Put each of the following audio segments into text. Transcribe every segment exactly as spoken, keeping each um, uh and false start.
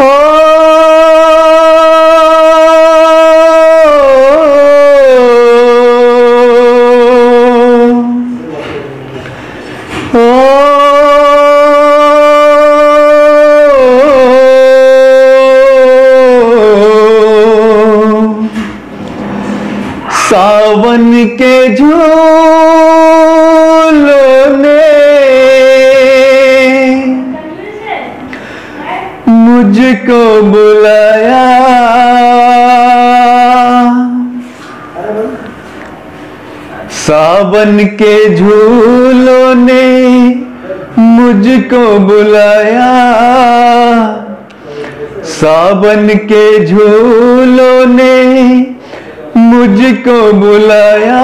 ओ सावन के झूलों ने मुझको बुलाया, सावन के झूलों ने मुझको बुलाया, सावन के झूलों ने मुझको बुलाया।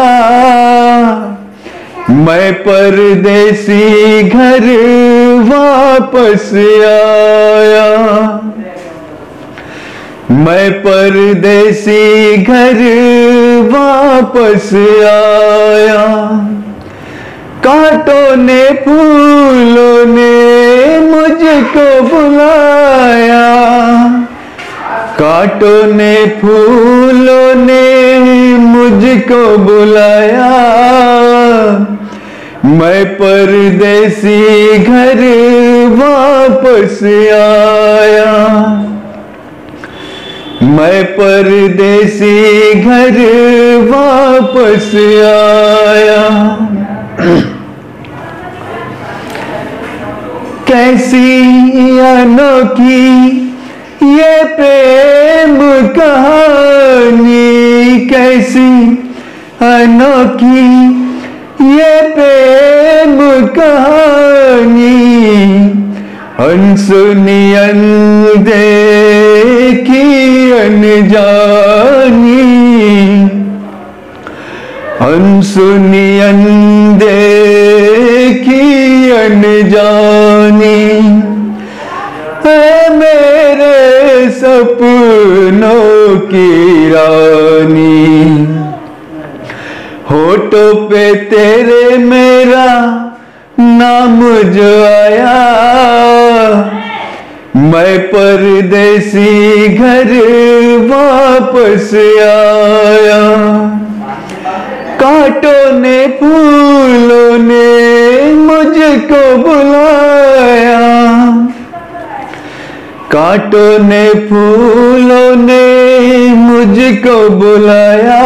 मैं परदेसी घर वापस आया, मैं परदेसी घर वापस आया। कांटों ने फूलों ने मुझको बुलाया, कांटों ने फूलों ने मुझको बुलाया। मैं परदेसी घर वापस आया, मैं परदेसी घर वापस आया। कैसी अनोखी ये प्रेम कहानी, कैसी अनोखी ये प्रेम कहानी। अनसुनी अनदेखी अनजानी, अनसुनी अनदेखी अनजानी। है मेरे सपनों की रानी, होठों पे तेरे मेरा नाम जो आया। मैं परदेसी घर वापस आया, कांटों ने फूलों ने मुझको बुलाया, कांटों ने फूलों ने मुझको बुलाया।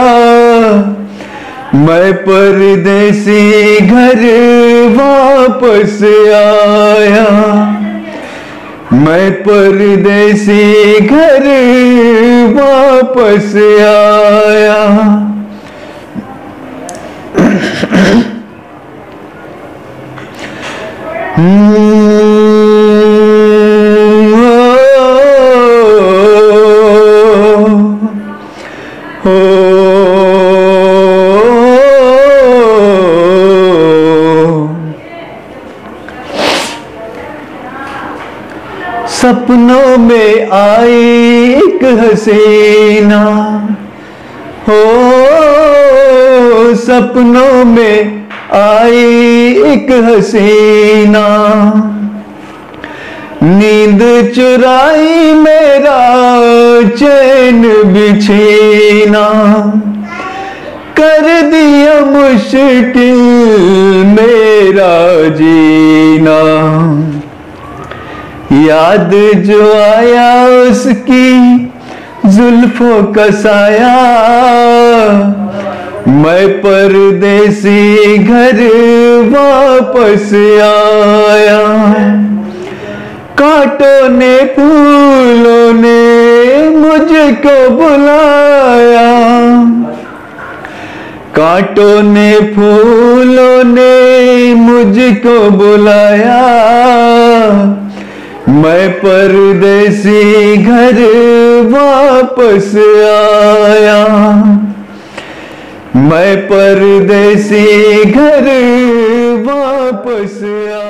मैं परदेसी घर वापस आया, मैं परदेसी घर वापस आया। सपनों में आई एक हसीना, हो सपनों में आई एक हसीना। नींद चुराई मेरा चैन बिछीना, कर दिया मुश्किल मेरा जीना। याद जो आया उसकी जुल्फों का साया। मैं परदेसी घर वापस आया, कांटों ने फूलों ने मुझको बुलाया, कांटों ने फूलों ने मुझको बुलाया। मैं परदेसी घर वापस आया, मैं परदेसी घर वापस आया।